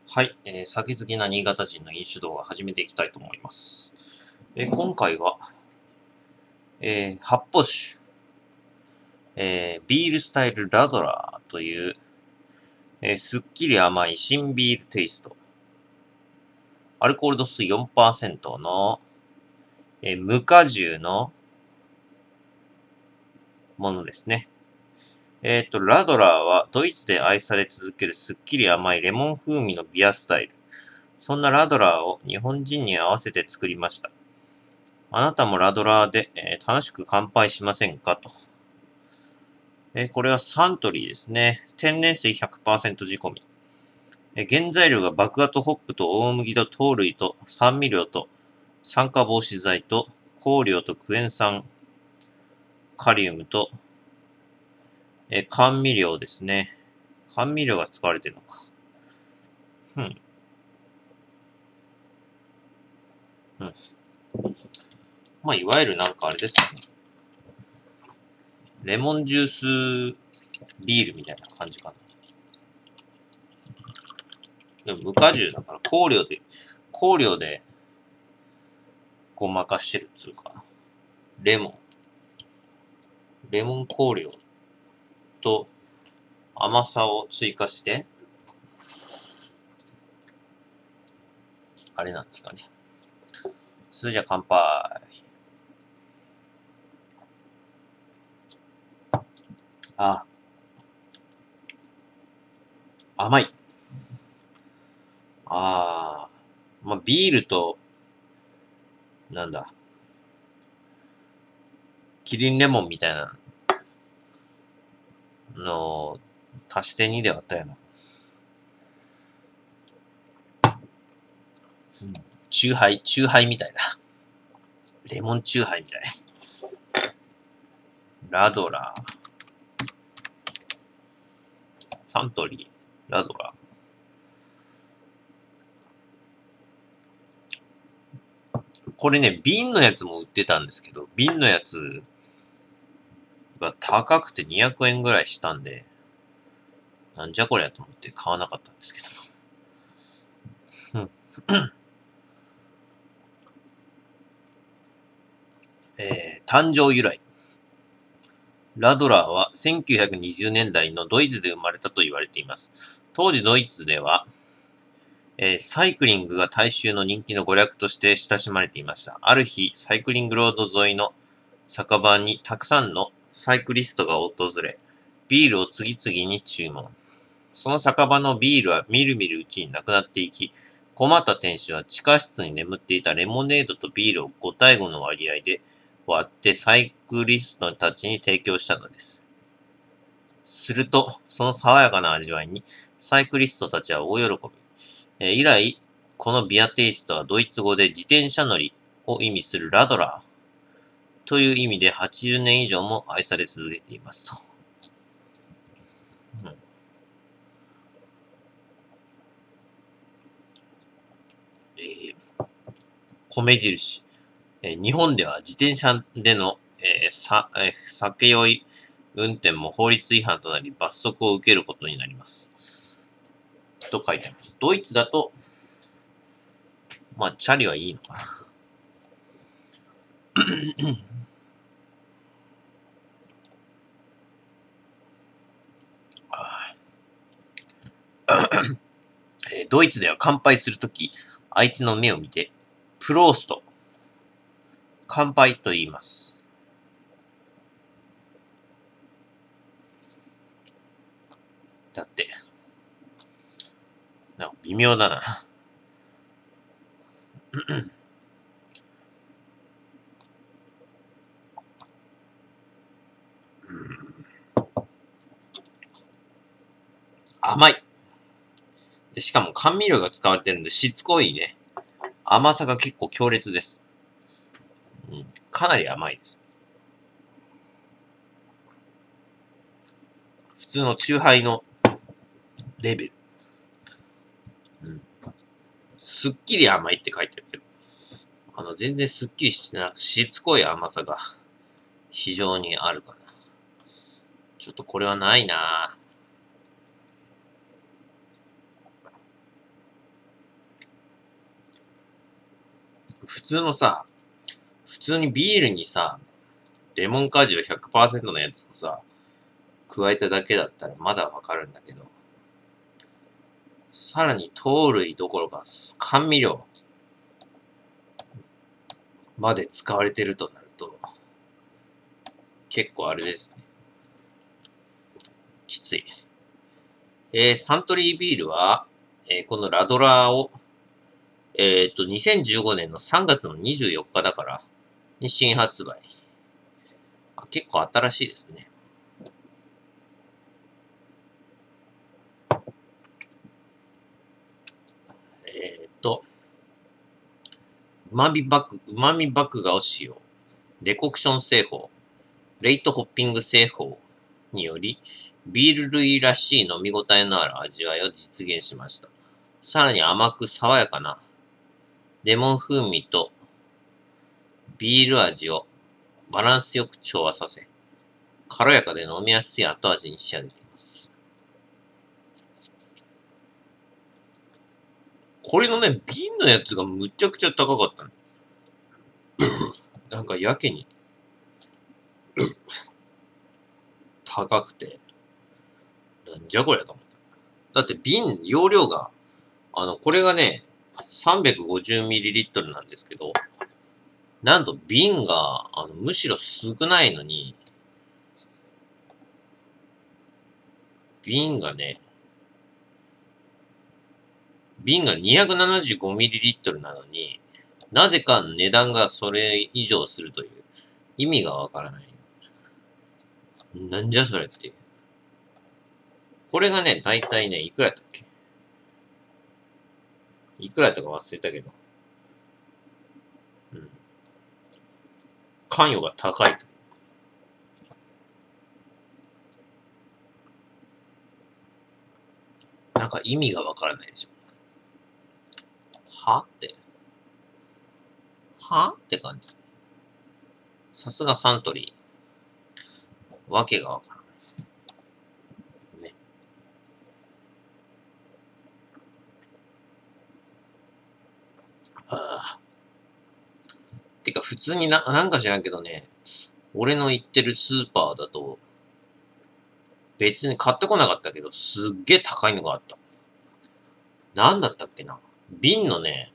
はい、酒好きな新潟人の飲酒動画始めていきたいと思います。今回は、発泡酒、ビールスタイルラドラーという、すっきり甘い新ビールテイスト、アルコール度数 4% の、無果汁のものですね。ラドラーはドイツで愛され続けるすっきり甘いレモン風味のビアスタイル。そんなラドラーを日本人に合わせて作りました。あなたもラドラーで、楽しく乾杯しませんかと。これはサントリーですね。天然水 100% 仕込み。原材料が麦芽とホップと大麦と糖類と酸味料と酸化防止剤と香料とクエン酸、カリウムと、甘味料ですね。甘味料が使われてるのか。うん。うん。まあ、いわゆるなんかあれですかね。レモンジュースビールみたいな感じかな。でも無果汁だから香料でごまかしてるっつうか。レモレモン香料と甘さを追加して、あれなんですかね。それじゃ乾杯。あ、甘い。まあ、ビールと、なんだ、キリンレモンみたいなのを足して2で割ったような。チューハイみたいだ。レモンチューハイみたい。ラドラー。サントリー。ラドラー。これね、瓶のやつも売ってたんですけど、瓶のやつが高くて200円ぐらいしたんで、なんじゃこりゃと思って買わなかったんですけど。誕生由来。ラドラーは1920年代のドイツで生まれたと言われています。当時ドイツでは、サイクリングが大衆の人気の娯楽として親しまれていました。ある日、サイクリングロード沿いの酒場にたくさんのサイクリストが訪れ、ビールを次々に注文。その酒場のビールはみるみるうちになくなっていき、困った店主は地下室に眠っていたレモネードとビールを5対5の割合で割ってサイクリストたちに提供したのです。すると、その爽やかな味わいにサイクリストたちは大喜び。以来、このビアテイストはドイツ語で自転車乗りを意味するラドラーという意味で80年以上も愛され続けていますと。米印。日本では自転車での、酒酔い運転も法律違反となり罰則を受けることになります。と書いてあります。ドイツだと、まあ、チャリはいいのかな。ドイツでは乾杯するとき、相手の目を見て、プロースト、乾杯と言います。だって、なんか微妙だな。甘い。で、しかも甘味料が使われてるんで、しつこいね。甘さが結構強烈です。かなり甘いです。普通のチューハイのレベル。すっきり甘いって書いてるけど、全然すっきりしてなく、しつこい甘さが非常にあるかな。ちょっとこれはないなぁ。 普通にビールにさ、レモン果汁 100% のやつをさ、加えただけだったらまだわかるんだけど、さらに糖類どころか甘味料まで使われてるとなると、結構あれですね。きつい。サントリービールは、このラドラーを、2015年の3月の24日だから、に新発売。結構新しいですね。うまみ麦芽を使用。デコクション製法。レイトホッピング製法により、ビール類らしい飲み応えのある味わいを実現しました。さらに甘く爽やかなレモン風味とビール味をバランスよく調和させ、軽やかで飲みやすい後味に仕上げています。これのね、瓶のやつがむちゃくちゃ高かったの。なんかやけに高くて、なんじゃこりゃと思った。だって容量が、これがね、350ml なんですけど、なんと瓶が、むしろ少ないのに、瓶が 275ml なのに、なぜか値段がそれ以上するという意味がわからない。なんじゃそれっていう。これがね、だいたいね、いくらだっけ？いくらだったか忘れたけど。うん。関与が高い。なんか意味がわからないでしょ。はって感じ。さすがサントリー。わけがわからない。ね。てか普通になんか知らんけどね、俺の行ってるスーパーだと、別に買ってこなかったけど、すっげえ高いのがあった。なんだったっけな。瓶のね、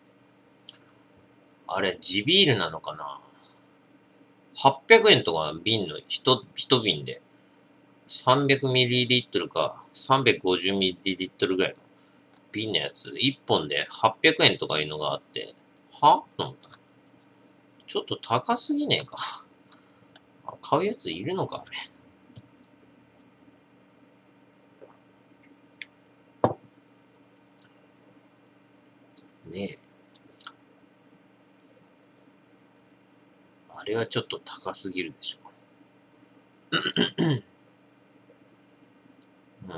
あれ、地ビールなのかな。800円とか瓶の一瓶で、300ml か 350ml ぐらいの瓶のやつ、1本で800円とかいうのがあって、はと思った。ちょっと高すぎねえか。買うやついるのかあれ。ねえ。あれはちょっと高すぎるでしょ。うん。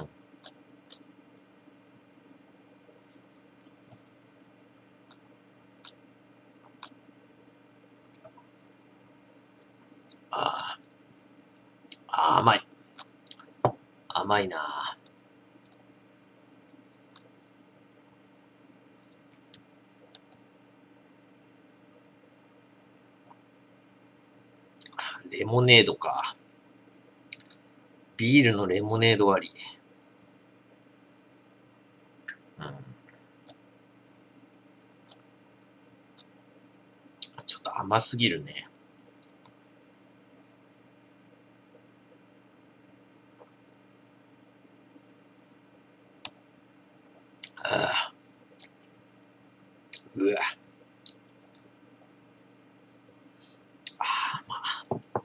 ああ、甘い。甘いなぁ。レモネードか。ビールのレモネード割り。うん。ちょっと甘すぎるね。ああ、うわ。ああ、まあ。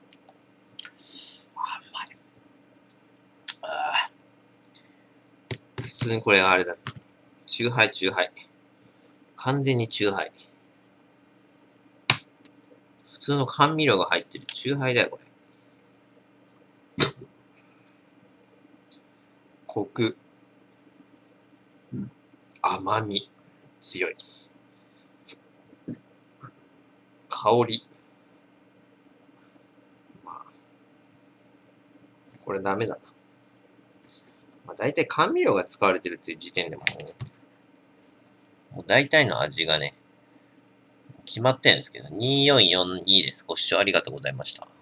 甘い。ああ。普通にこれあれだ。チューハイ。完全にチューハイ。普通の甘味料が入ってるチューハイだよ、これ。コク。甘み。強い。香り。まあ、これダメだな。まあ、大体甘味料が使われてるっていう時点でもう大体の味がね、 決まってるんですけど、2442です。ご視聴ありがとうございました。